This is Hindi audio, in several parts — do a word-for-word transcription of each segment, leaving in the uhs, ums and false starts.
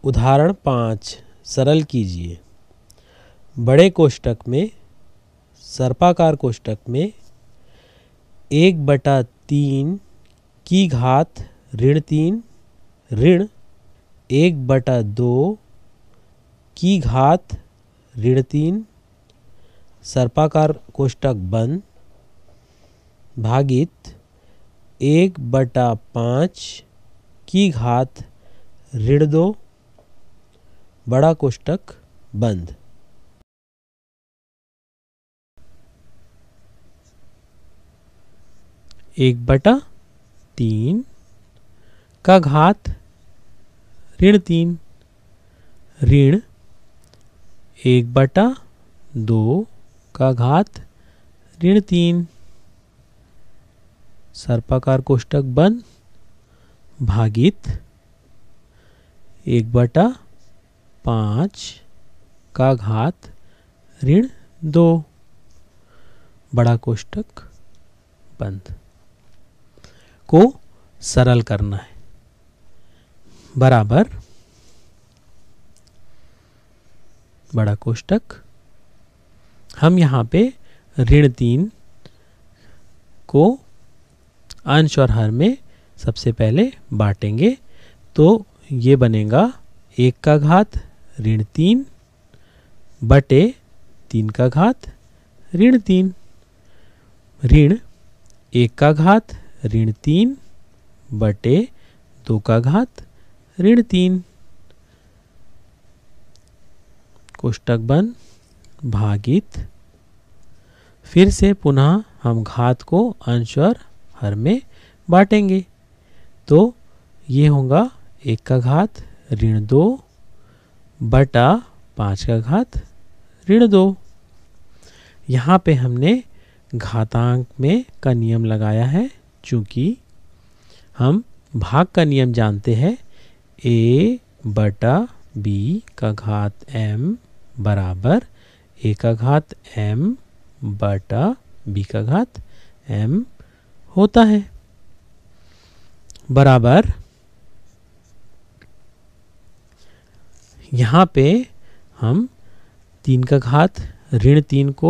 उदाहरण पाँच सरल कीजिए। बड़े कोष्ठक में सर्पाकार कोष्ठक में एक बटा तीन की घात ऋण तीन ऋण एक बटा दो की घात ऋण तीन सर्पाकार कोष्ठक बंद भागित एक बटा पाँच की घात ऋण दो बड़ा कोष्ठक बंद। एक बटा तीन का घात ऋण तीन ऋण एक बटा दो का घात ऋण तीन सर्पाकार कोष्ठक बंद भागित एक बटा पाँच का घात ऋण दो बड़ा कोष्ठक बंद को सरल करना है। बराबर बड़ा कोष्ठक हम यहाँ पे ऋण तीन को अंश और हर में सबसे पहले बांटेंगे तो ये बनेगा एक का घात ऋण तीन बटे तीन का घात ऋण तीन ऋण एक का घात ऋण तीन बटे दो का घात ऋण तीन कोष्ठक बंद भागित फिर से पुनः हम घात को अंश और हर में बांटेंगे तो ये होगा एक का घात ऋण दो बटा पाँच का घात ऋण दो। यहाँ पे हमने घातांक में का नियम लगाया है चूँकि हम भाग का नियम जानते हैं a बटा b का घात m बराबर a का घात m बटा b का घात m होता है। बराबर यहाँ पे हम तीन का घात ऋण तीन को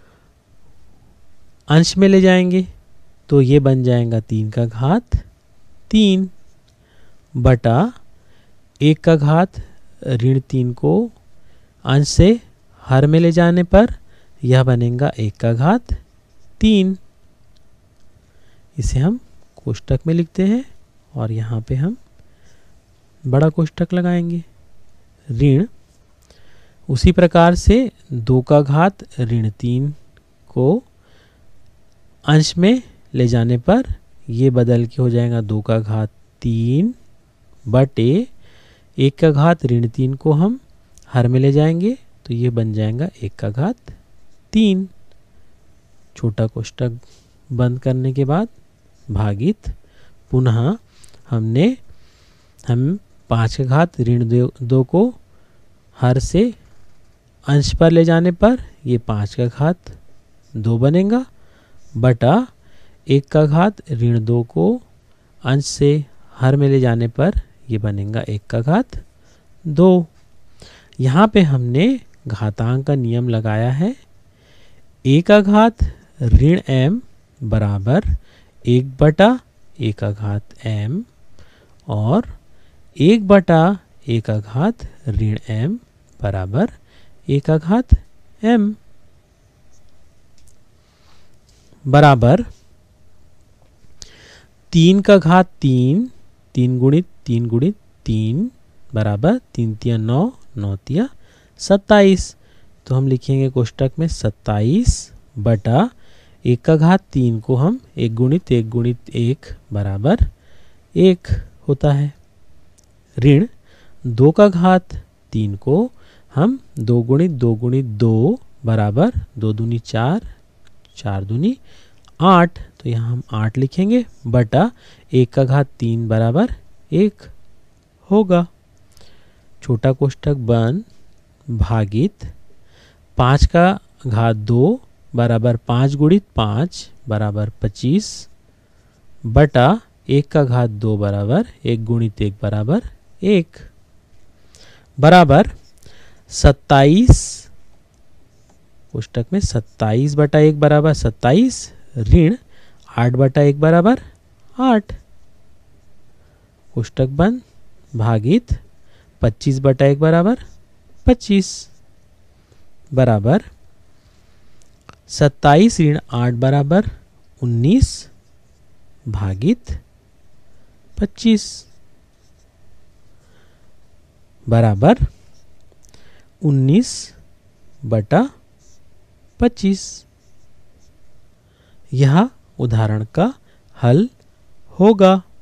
अंश में ले जाएंगे तो ये बन जाएगा तीन का घात तीन बटा एक का घात ऋण तीन को अंश से हर में ले जाने पर यह बनेगा एक का घात तीन। इसे हम कोष्ठक में लिखते हैं और यहाँ पे हम बड़ा कोष्ठक लगाएंगे। ऋण उसी प्रकार से दो का घात ऋण तीन को अंश में ले जाने पर ये बदल के हो जाएगा दो का घात तीन बटे एक का घात ऋण तीन को हम हर में ले जाएंगे तो ये बन जाएगा एक का घात तीन। छोटा कोष्ठक बंद करने के बाद भागित पुनः हमने हम पाँच का घात ऋण दो, दो को हर से अंश पर ले जाने पर ये पाँच का घात दो बनेगा बटा एक का घात ऋण दो को अंश से हर में ले जाने पर ये बनेगा एक का घात दो। यहाँ पे हमने घातांक का नियम लगाया है a का घात ऋण m बराबर एक बटा एक का घात m और एक बटा एक का घात ऋण m बराबर एक का घात m बराबर तीन का घात तीन तीन गुणित तीन गुणित तीन बराबर तीन तिया नौ नौ तिया सत्ताईस। तो हम लिखेंगे कोष्ठक में सत्ताईस बटा एक का घात तीन को हम एक गुणित एक गुणित एक बराबर एक होता है। ऋण दो का घात तीन को हम दो गुणित दो गुणित दो बराबर दो दूनी चार चार दूनी आठ तो यहाँ हम आठ लिखेंगे बटा एक का घात तीन बराबर एक होगा। छोटा कोष्ठक बंद भागित पाँच का घात दो बराबर पाँच गुणित पाँच बराबर पच्चीस बटा एक का घात दो बराबर एक गुणित एक बराबर एक। बराबर सत्ताईस, कोष्टक में सत्ताईस बटा एक बराबर सत्ताईस ऋण आठ बटा एक बराबर आठ, कोष्टक बंद, भागित पच्चीस बटा एक बराबर पच्चीस, बराबर सत्ताईस ऋण आठ बराबर उन्नीस भागित पच्चीस, बराबर उन्नीस बटा पच्चीस। यह उदाहरण का हल होगा।